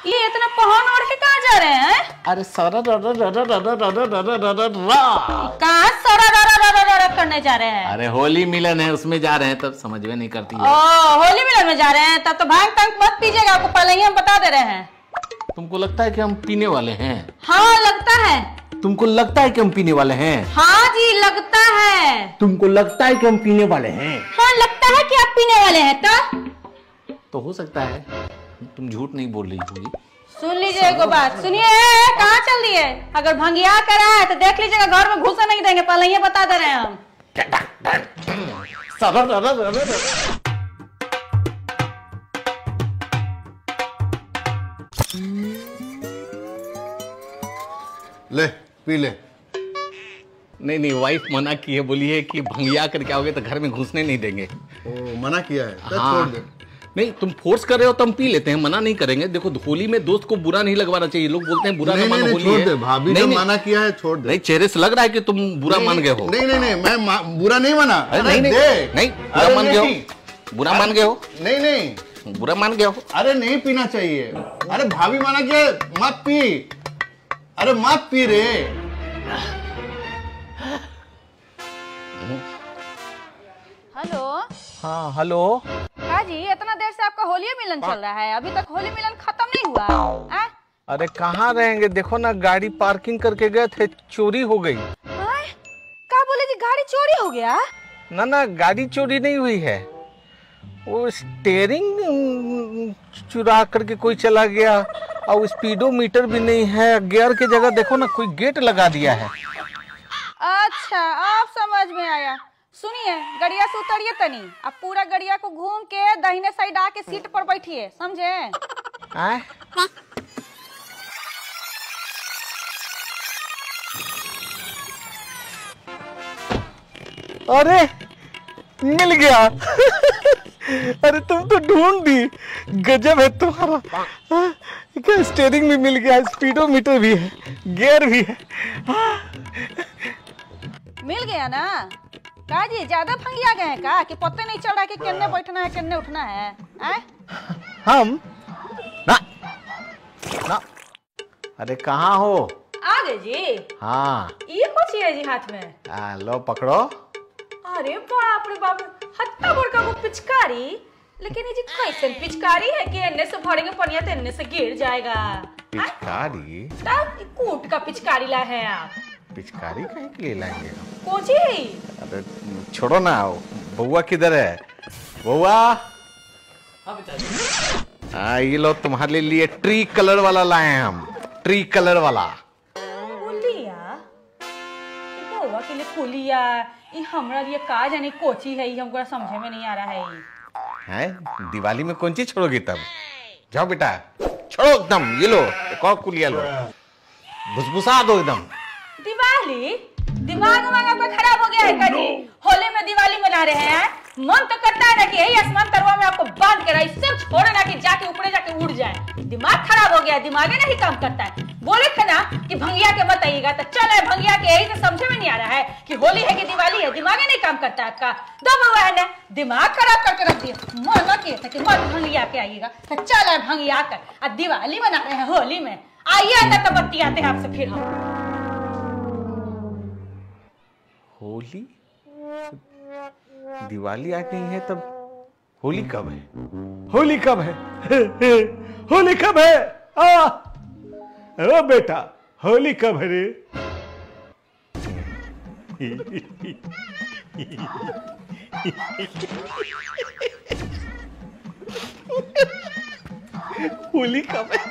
ये इतना पहन ओढ़ के कहाँ जा रहे हैं? अरे सरा कहाँ सरा करने जा रहे हैं? अरे होली मिलन है उसमें जा रहे हैं, तब समझ में नहीं करती है। होली मिलन में जा रहे हैं, तब तो भांग तंग मत पीजिएगा, आपको पहले ही हम बता दे रहे हैं। तुमको लगता है कि हम पीने वाले हैं? हाँ लगता है। तुमको लगता है कि हम पीने वाले हैं? हाँ जी लगता है। तुमको लगता है कि हम पीने वाले हैं? हाँ लगता है कि आप पीने वाले हैं। तो हो सकता है तुम झूठ नहीं बोल रही होगी। सुन लीजिए एक बात, सुनिए। कहाँ चल रही है? अगर भंगिया करा है तो देख लीजिएगा, घर में घुसा नहीं देंगे, पहले ही बता दे रहे हैं हम। ले पी ले। नहीं नहीं, वाइफ मना की है, बोली है कि भंगिया करके आओगे तो घर में घुसने नहीं देंगे। ओ मना किया है तो हाँ। छोड़ दे। नहीं तुम फोर्स कर रहे हो तो हम पी लेते हैं, मना नहीं करेंगे। देखो होली में दोस्त को बुरा नहीं लगवाना चाहिए, लोग बोलते हैं बुरा नहीं, ना मानो, होली छोड़ है। दे, भाभी ने मना किया है, छोड़ दे। नहीं चेहरे से लग रहा है कि तुम बुरा मान गए हो। नहीं नहीं नहीं, मैं बुरा नहीं माना। नहीं नहीं नहीं, बुरा मान गए हो, बुरा मान गए हो। नहीं नहीं, बुरा मान गए हो। अरे नहीं पीना चाहिए। अरे भाभी माना कि मत पी। अरे मत पी रे। हेलो। हाँ हेलो। हाँ जी, इतना देर से आपका होली मिलन चल रहा है, अभी तक होली मिलन खत्म नहीं हुआ। अरे कहाँ रहेंगे, देखो ना गाड़ी पार्किंग करके गए थे, चोरी हो गई। क्या बोले जी, गाड़ी चोरी हो गया? ना ना, गाड़ी चोरी नहीं हुई है, वो स्टेयरिंग चुरा करके कोई चला गया, और स्पीडोमीटर भी नहीं है, गियर की जगह देखो ना कोई गेट लगा दिया है। अच्छा आप समझ में आया। सुनिए, गड़िया से उतरिए तनी, अब पूरा गड़िया को घूम के दाहिने साइड आके सीट पर बैठिए, समझे? अरे मिल गया। अरे तुम तो ढूंढ दी, गजब है तुम्हारा। क्या स्टीयरिंग भी मिल गया, स्पीडोमीटर भी है, गियर भी है। मिल गया ना? का जी ज्यादा भंगिया गए हैं का, कि पत्ते नहीं चढ़ा कि किन्ने बैठना है किन्ने उठना है? हम ना ना। अरे कहाँ हो? आ गए जी। हाँ ये कुछ है जी हाथ में। लो पकड़ो। अरे बाप रे बाप, हत्ता बड़का वो पिचकारी। लेकिन ये जी कैसे पिचकारी है कि इनने से भरेंगे पनिया तो इनने से गिर जाएगा। पिचकारी? तब कूट का पिचकारी ला है आप। पिचकारी कहीं के लिए लाएंगे? कोची? अरे छोड़ो ना, बउआ किधर है? बउआ। हाँ ये लो तुम्हारे लिए ट्री कलर वाला लाए हैं हम, ट्री कलर वाला। कुलिया? बउआ के लिए कुलिया? ये हमरा लिए का जाने कोची है, ये हमको समझे में नहीं आ रहा है। हैं दिवाली में कौन चीज छोड़ोगी तब? जाओ बेटा छोड़ो एकदम, ये लो एक और कुलिया लो, भुसभुसा दो एकदम। दिवाली? दिमाग आपका खराब हो गया है का जी? होली में दिवाली मना रहे हैं, मन तो करता है ना कि यही आसमान तरवा में आपको बांध के रही, सब छोड़े ना कि जाके ऊपर जाके उड़ जाए। दिमाग खराब हो गया, दिमाग ही नहीं काम करता है। बोले थे ना कि भंगिया के मत आइएगा, तो चल भंगिया के, यही तो समझ में नहीं आ रहा है कि होली है कि दिवाली है, दिमाग ही नहीं काम करता है आपका। दो बउआ है ना, दिमाग खराब करके रख दिया। मना किया था कि मत भंगिया के आइएगा, तो चल भंगिया कर, अब दिवाली मना रहे हैं होली में। आइए अंदर तो बत्ती आते हैं आपसे फिर हम। होली? दिवाली आ गई है, तब होली कब है? होली कब है? होली कब है? ओ बेटा होली कब है रे? होली कब है?